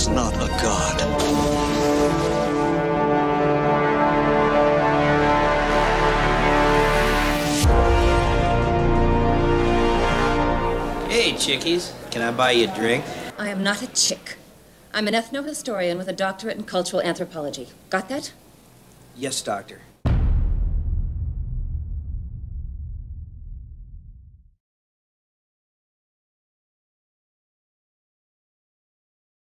was not a god. Hey, chickies. Can I buy you a drink? I am not a chick. I'm an ethnohistorian with a doctorate in cultural anthropology. Got that? Yes, doctor.